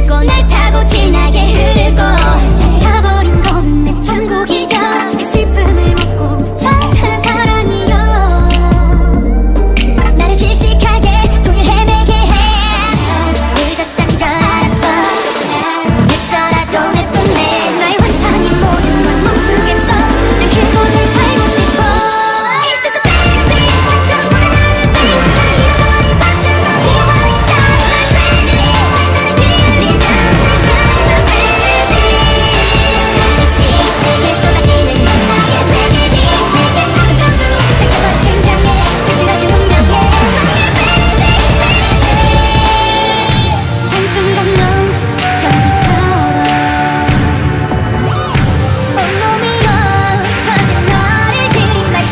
밟고 날 타고 진하게 흐르고 타버린 건 내 천국이여. 그 슬픔을 먹고 사는 사랑이여. 나를 질식하게 종일 헤매게 해. 늦었다는 걸 알았어. 내 거라도 내 돈 내. 나의 환상이 모든 걸 멈추겠어. 난 그곳에 살고 싶어. It's just a fantasy. 정말 나는 baby. 나를 잃어버린 밤처럼 피어버린 사랑. 난 tragedy. 나는 그리울린 난 just a fantasy. 내게 쏟아지는 건 나의 tragedy. 내게 모든 전부 뺏겨버린 심장에 비틀어진 운명에 나의 fantasy. 한순간 넌 연기처럼 온몸으로 퍼진 너를 들이마셔.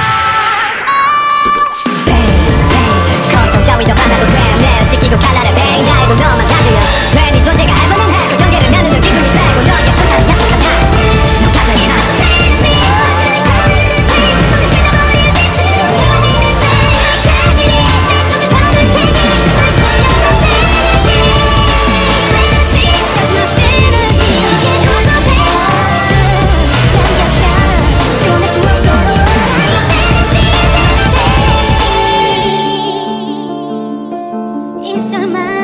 걱정 따위도 받아도 돼. 내 지키고 칼날에 뱅 달고 너만 가지면 돼. 네 존재가 알만은 해. 그 경계를 나누는 기준이 되고 너의 천사를 약속한 날 넌 가져야 나. 모두 깨져버릴 빛으로 채워지는 사랑 tragedy. 내 젖을 거둘 테니 널 보여줘 fantasy. Fantasy, just my fantasy. 너의 좋은 곳에 남겨져 지원할 수 없도록 나의 fantasy. It's all mine.